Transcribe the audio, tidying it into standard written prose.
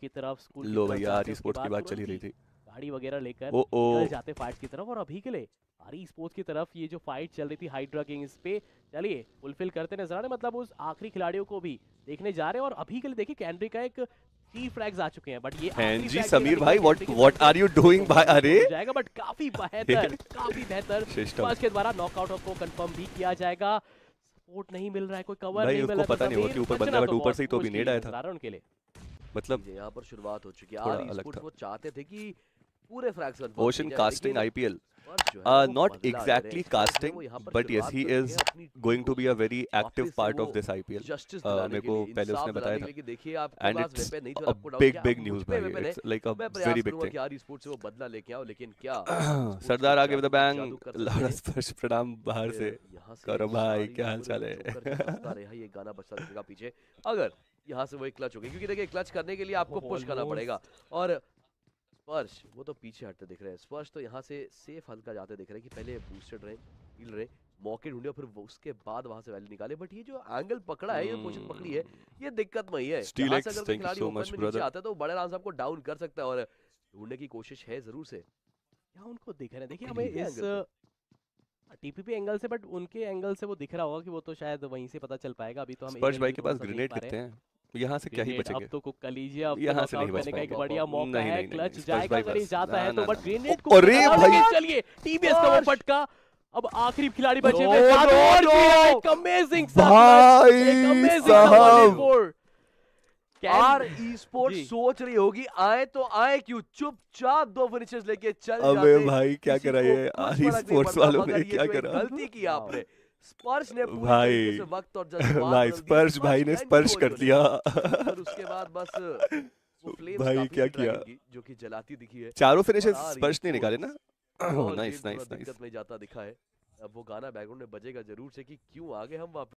की तरफ, स्कूल की लो तरफ भैया, जाते आर हैं, उसके स्पोर्ट्स की बाद बात चली तुरंत रही ही थी। गाड़ी वगैरह लेकर ओ निकल ओ जाते फाइट की तरफ। और अभी के लिए आरी स्पोर्ट्स की तरफ ये जो फाइट चल रही थी हाइड्रा किंग्स पे, चलिए फुलफिल करते नजर आ रहे, मतलब उस आखिरी खिलाड़ियों को भी देखने जा रहे हैं। और अभी के लिए देखिए कैंड्री का एक 3 फ्रैग्स आ चुके हैं, बट ये आखिरी जी फ्रैग भी अगर समीर निकला भाई, कैंड्री के व्हाट साइड से आर यू तो डूइंग भाई? बहुत अरे हो जाएगा, बट काफी बेहतर सिस्टम स्पर्श के द्वारा नॉकआउट को कंफर्म भी किया जाएगा। सपोर्ट नहीं मिल रहा है, कोई कवर भाई, नहीं मिल उसको रहा, तो पता नहीं होगा कि समीर ऊपर बचना बंदा, तो बट ऊपर बहुत से ही तो भी मुश्किल नेड आया नजर था। आ रहा है उनके लिए। मतलब चीजें यहाँ पर शुरुआत हो चुकी है। थोड़ा आर अलग स्पोर्ट्स था। वो चाहते थे कि पूरे फ्रैक्स ओशन कास्टिंग आईपीएल, जो है वो not बदला ले रहे exactly हैं। स्पर्श जो है casting, वो यहाँ पर but yes, शुरुआत he कर चुके is हैं अपनी going team to be a very को active वापस से part वो of this IPL. जस्टिस दिलाने मेरे के को लिए, पहले इंसाफ उसने बताया दिलाने के था, लिए कि देखिए आपके and पास it's वेपन नहीं तो a आपको डाउन किया, big अब news मुझ पे भाई, वेपन है, it's like a मैं प्रयास very big करूंगा thing. कि आर स्पोर्ट्स से वो बदला लेके आओ। लेकिन क्या सरदार आगे विद द बैंग, जादू कर सकते लौड़ा हैं? स्पर्श प्रणाम बाहर से। यहाँ से करो भाई, सारी क्या हाल पूरे चाल है? जोकर जो बचता रहा, ये गाना बचता रहेगा पीछे। अगर यहाँ से वो एक क्लच हो गई, क्योंकि देखिए क्लच करने के लिए आपको पुश करना पड़ेगा। और स्पर्श वो तो पीछे हटते दिख रहे हैं। स्पर्श तो यहाँ से सेफ हल्का जाते दिख रहे हैं कि पहले बूस्टेड रहे, हील रहे, मौके ढूंढे, फिर उसके बाद वहां से वैल्यू निकाले। बट ये जो एंगल पकड़ा है, ये पोजीशन पकड़ी है, ये दिक्कत वही है। Steel यहाँ X, से अगर कोई thank you खिलाड़ी so ओपन much, में नीचे brother. आता है तो बड़े आराम से आपको डाउन कर सकता है, और ढूंढने की कोशिश है जरूर से। यहाँ उनको दिख रहे हैं, देखिए हमें TPP इस एंगल टीपीपी एंगल से, बट उनके एंगल से वो दिख रहा होगा कि वो तो शायद वहीं से पता चल पाएगा। अभी तो हम स्पर्श एरियल भाई व्यू के थोड़ा पास सा देख ग्रेनेड पा रहे कितने हैं। हैं? यहाँ से क्या ही ग्रेनेड बचेंगे? अब तो कुक कर लीजिए, अब तो यहाँ से नहीं नॉकआउट बच करने का एक पाएंगे। बढ़िया मौका नहीं, है। नहीं, नहीं, क्लच स्पर्श जाएगा भाई अगर ये बस। जाता है ना, तो, ना, बट ना। ग्रेनेड को अरे लगा भाई! देंगे। चलिए टीबीएस का वो स्पर्श! फटका, अब आखिरी खिलाड़ी बचे हुए। No, जादू no, और no! किया, एक अमेजिंग सा भाई clutch, एक अमेजिंग सा साहब! 1v4। R esports ji. सोच रही होगी आए तो आए क्यों, चुपचाप 2 फिनिशर्स लेके चल अबे जाते। भाई, क्या किसी करा को ये कुछ आर फर्क नहीं स्पोर्ट्स पड़ता, वालों मगर ने? ये क्या जो एक करा गलती की आपने, स्पर्श ने पूरी भाई? तरीके से वक्त और जज्बात भाई, बदल दिए। स्पर्श भाई ने कैंडी स्पर्श को कर जो दिया। और उसके बाद बस वो फ्लेम्स भाई, काफी क्या थी किया? ड्रैगन की, जो कि जलाती दिखी है। चारों और फिनिशेस आर स्पर्श ने ई निकाले ना? और नाइस गेम थोड़ा नाइस नाइस। दिक्कत में जाता दिखा है। अब वो गाना बैकग्राउंड में बजेगा जरूर से कि क्यों आगे हम वापस